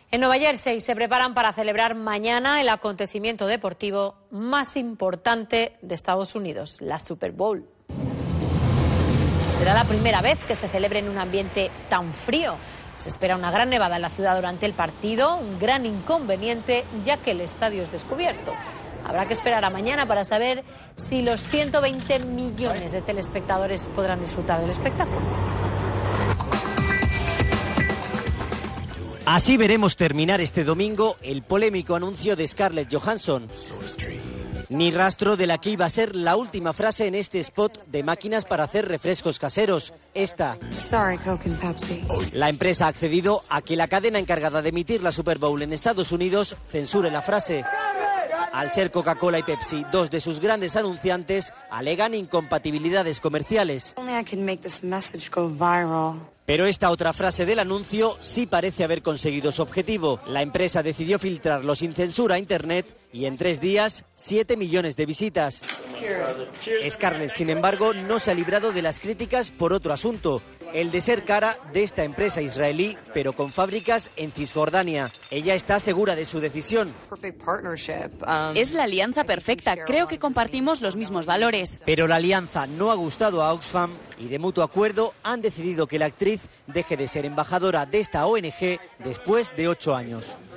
En Nueva Jersey se preparan para celebrar mañana el acontecimiento deportivo más importante de Estados Unidos, la Super Bowl. Será la primera vez que se celebre en un ambiente tan frío. Se espera una gran nevada en la ciudad durante el partido, un gran inconveniente ya que el estadio es descubierto. Habrá que esperar a mañana para saber si los 120 millones de telespectadores podrán disfrutar del espectáculo. Así veremos terminar este domingo el polémico anuncio de Scarlett Johansson. Ni rastro de la que iba a ser la última frase en este spot de máquinas para hacer refrescos caseros. Esta. Sorry, Coke and Pepsi. La empresa ha accedido a que la cadena encargada de emitir la Super Bowl en Estados Unidos censure la frase. Al ser Coca-Cola y Pepsi, dos de sus grandes anunciantes, alegan incompatibilidades comerciales. Pero esta otra frase del anuncio sí parece haber conseguido su objetivo. La empresa decidió filtrarlo sin censura a Internet y en 3 días, 7 millones de visitas. Scarlett, sin embargo, no se ha librado de las críticas por otro asunto, el de ser cara de esta empresa israelí, pero con fábricas en Cisjordania. Ella está segura de su decisión. Es la alianza perfecta. Creo que compartimos los mismos valores. Pero la alianza no ha gustado a Oxfam y de mutuo acuerdo han decidido que la actriz deje de ser embajadora de esta ONG después de 8 años.